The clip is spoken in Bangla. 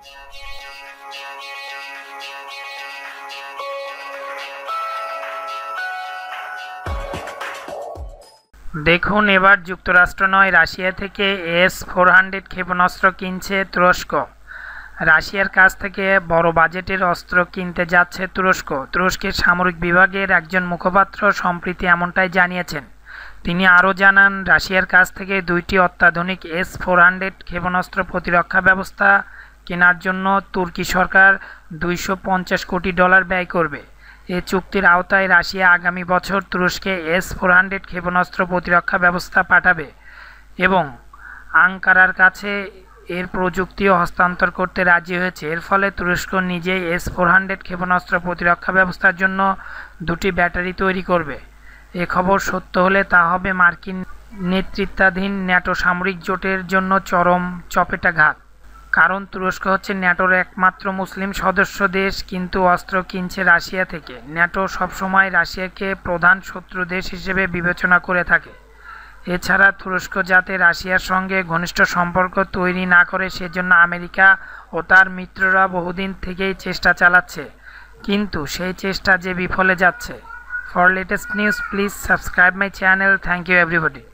দেখুন, এবার যুক্তরাষ্ট্র নয় রাশিয়া থেকে S-400 ক্ষেপণাস্ত্র কিনছে তুরস্ক। রাশিয়ার কাছ থেকে বড় বাজেটের অস্ত্র কিনতে যাচ্ছে তুরস্ক। তুরস্কের সামরিক বিভাগের একজন মুখপাত্র সম্প্রতি এমনটাই জানিয়েছেন। তিনি আরও জানান, রাশিয়ার কাছ থেকে 2টি অত্যাধুনিক S-400 ক্ষেপণাস্ত্র প্রতিরক্ষা ব্যবস্থা কেনার জন্য তুর্কি সরকার $250 কোটি ব্যয় করবে। এ চুক্তির আওতায় রাশিয়া আগামী বছর তুরস্কে S-400 ক্ষেপণাস্ত্র প্রতিরক্ষা ব্যবস্থা পাঠাবে এবং আঙ্কারার কাছে এর প্রযুক্তিও হস্তান্তর করতে রাজি হয়েছে। এর ফলে তুরস্ক নিজেই S-400 ক্ষেপণাস্ত্র প্রতিরক্ষা ব্যবস্থার জন্য 2টি ব্যাটারি তৈরি করবে। এ খবর সত্য হলে তা হবে মার্কিন নেতৃত্বাধীন ন্যাটো সামরিক জোটের জন্য চরম চপেটাঘাত। কারণ তুরস্ক হচ্ছে ন্যাটোর একমাত্র মুসলিম সদস্য দেশ, কিন্তু অস্ত্র কিনছে রাশিয়া থেকে। ন্যাটো সবসময় রাশিয়াকে প্রধান শত্রু দেশ হিসেবে বিবেচনা করে থাকে। এছাড়া তুরস্ক যাতে রাশিয়ার সঙ্গে ঘনিষ্ঠ সম্পর্ক তৈরি না করে সেজন্য আমেরিকা ও তার মিত্ররা বহুদিন থেকেই চেষ্টা চালাচ্ছে, কিন্তু সেই চেষ্টা যে বিফলে যাচ্ছে। For latest news please subscribe my channel. Thank you everybody.